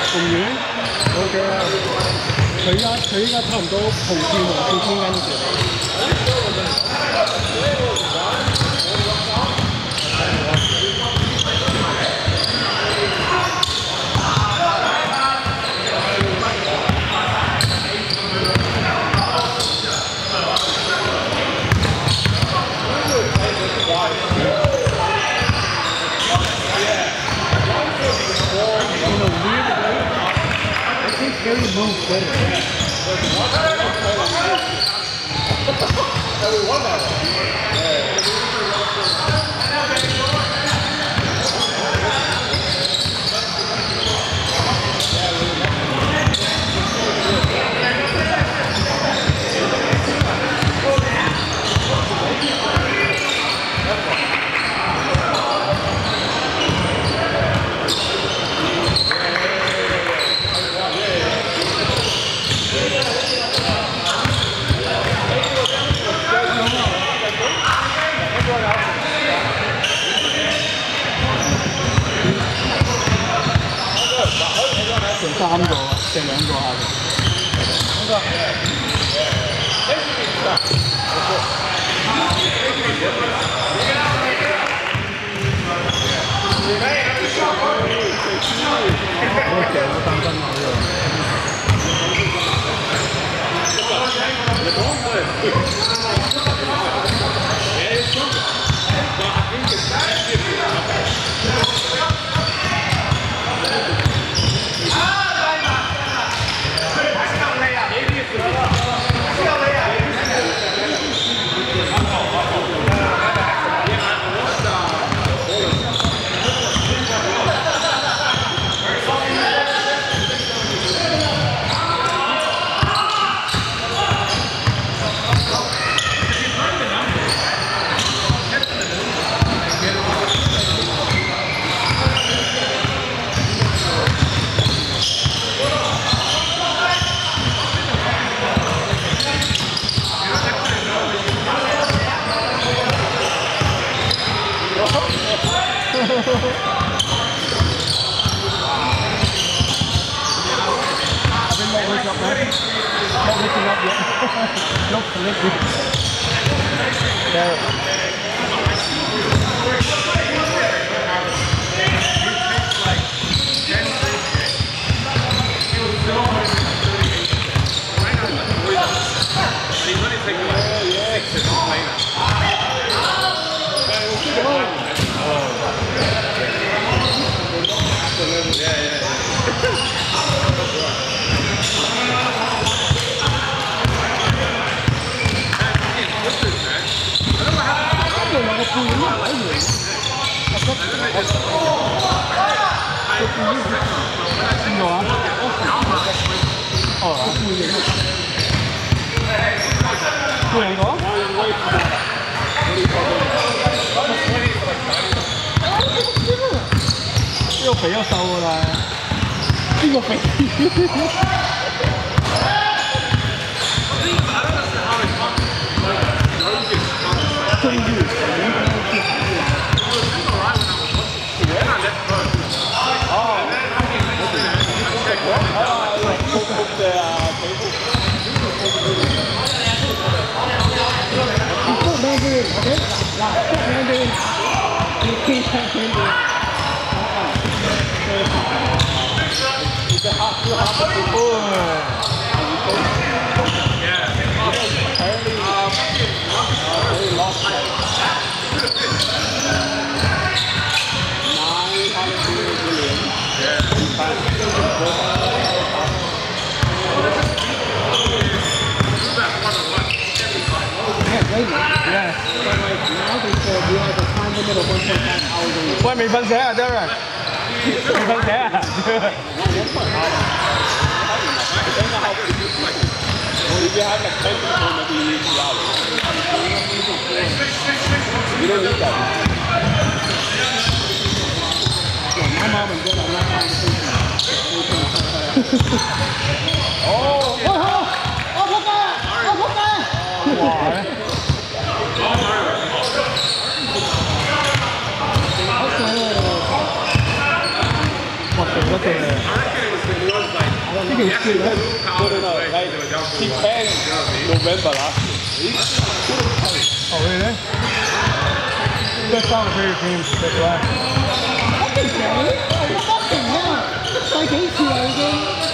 咁遠 ？OK 啊，佢依家差唔多紅線黃線中間嗰時。 3個定2個下又肥又瘦㗎啦，邊個肥？喂，未瞓醒啊 ，Darren？ 未瞓醒啊？哦，我好，我仆街啊！我仆街啊！哇！ 嗰隻呢條線咧， no, like he banned November last year. Oh really? That's not a very team. That's why. 我勁啊！第幾次啦已經。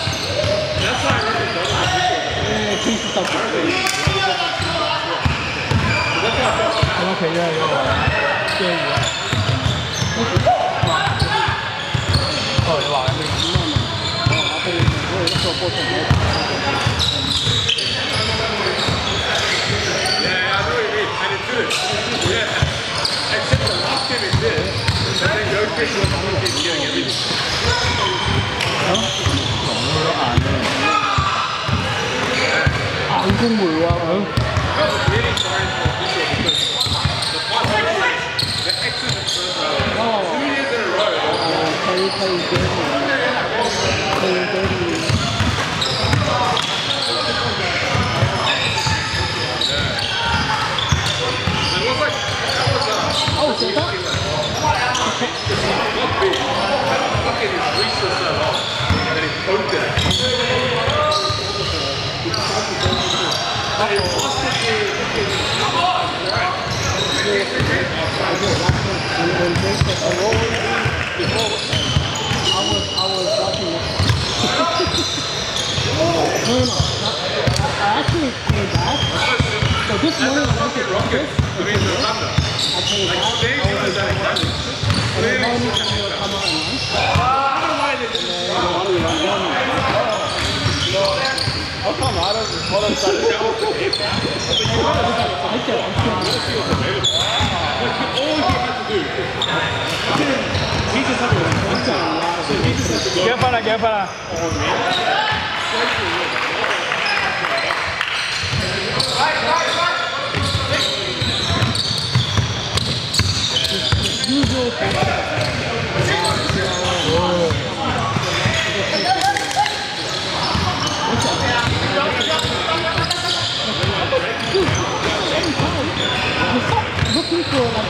天使鬥士。 喺屋企啫，如果話驚嘅。哦，你話緊咩？我哋做波同嘅。 Yeah, I know what you mean, and it's good. Yeah. Except the last game it did, and then Jokic was getting everything. 硬公梅喎， I was really sorry for Bishop because the past 2 years, the X's in first round, 2 years in a row. It was like, that was Oh, so that? not big. Fucking his wrist was so long that he poked it. And he lost it to come on! Right. I was watching it. No. I actually came back. So this morning I went to breakfast. I mean, the Thunder. I came back. They was that exactly. And then morning I will come out and lunch. How come out of modern study? I said, All he had to do, he just had to 幾多分啊？幾多分啊？ usual thing. Looking for like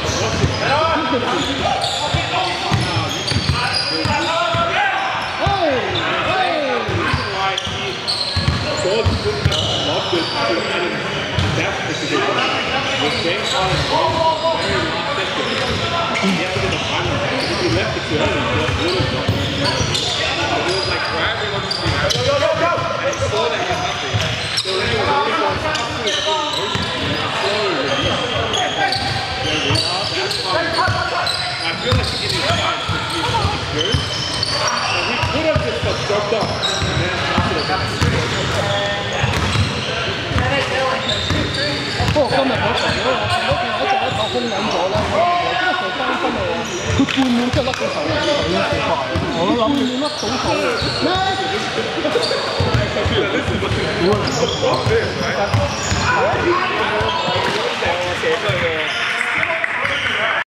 不過今日我除咗我見到佢一頭空緊咗咧，因為佢翻身嚟，佢半秒即係甩咗手啦，我都諗半秒甩到手咩？